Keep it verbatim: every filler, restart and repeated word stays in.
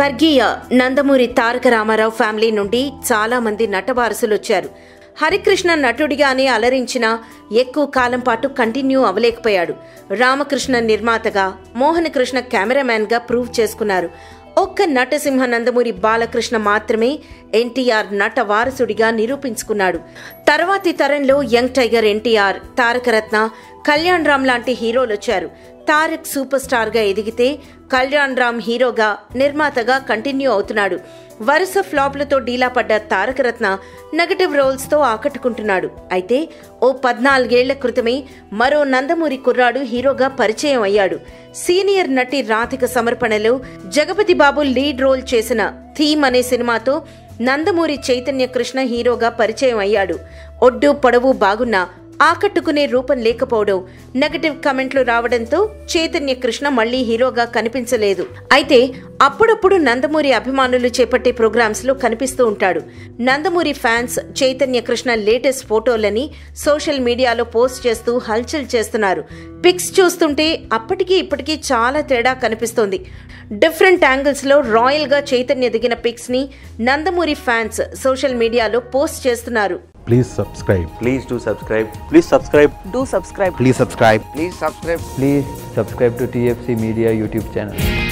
స్వర్గీయ నందమూరి తారక రామారావు ఫ్యామిలీ నుండి చాలా మంది నటవారసులు వచ్చారు. హరికృష్ణ నటుడిగానే అలరించిన ఎక్కువ కాలం పాటు కంటిన్యూ అవలేకపోయాడు. రామకృష్ణ నిర్మాతగా, మోహన కృష్ణ కెమెరామ్యాన్గా ప్రూవ్ చేసుకున్నారు. ఒక్క నటసింహ నందమూరి బాలకృష్ణ మాత్రమే ఎన్టీఆర్ నట వారసుడిగా నిరూపించుకున్నాడు. తర్వాతి తరంలో యంగ్ టైగర్ ఎన్టీఆర్, తారకరత్న, కళ్యాణ్ రామ్ లాంటి హీరోలు వచ్చారు. తారక్ సూపర్ స్టార్ గా ఎదిగితే కళ్యాణ్ రామ్ హీరోగా, నిర్మాతగా కంటిన్యూ అవుతున్నాడు. వరుస ఫ్లాప్లతో డీలా పడ్డ తారకరత్న నెగటివ్ రోల్స్ తో ఆకట్టుకుంటున్నాడు. అయితే ఓ పద్నాలుగేళ్ల క్రితమే మరో నందమూరి కుర్రాడు హీరోగా పరిచయం అయ్యాడు. సీనియర్ నటి రాధిక సమర్పణలో జగపతి బాబు లీడ్ రోల్ చేసిన థీమ్ అనే సినిమాతో నందమూరి చైతన్య కృష్ణ హీరోగా పరిచయం అయ్యాడు. ఒడ్డు పొడవు బాగున్నా ఆకట్టుకునే రూపం లేకపోవడం, నెగటివ్ కమెంట్లు రావడంతో చైతన్య కృష్ణ మళ్లీ హీరోగా కనిపించలేదు. అయితే అప్పుడప్పుడు నందమూరి అభిమానులు చేపట్టే ప్రోగ్రామ్స్ లో కనిపిస్తూ ఉంటాడు. నందమూరి ఫ్యాన్స్ చైతన్య కృష్ణ లేటెస్ట్ ఫోటోలని సోషల్ మీడియాలో పోస్ట్ చేస్తూ హల్చల్ చేస్తున్నారు. పిక్స్ చూస్తుంటే అప్పటికీ ఇప్పటికీ చాలా తేడా కనిపిస్తోంది. డిఫరెంట్ యాంగిల్స్ లో రాయల్ గా చైతన్య దిగిన పిక్స్ ని నందమూరి ఫ్యాన్స్ సోషల్ మీడియాలో పోస్ట్ చేస్తున్నారు. Please subscribe. Please do subscribe. Please subscribe. Do subscribe. Please subscribe. Please subscribe. Please subscribe to T F C Media YouTube channel.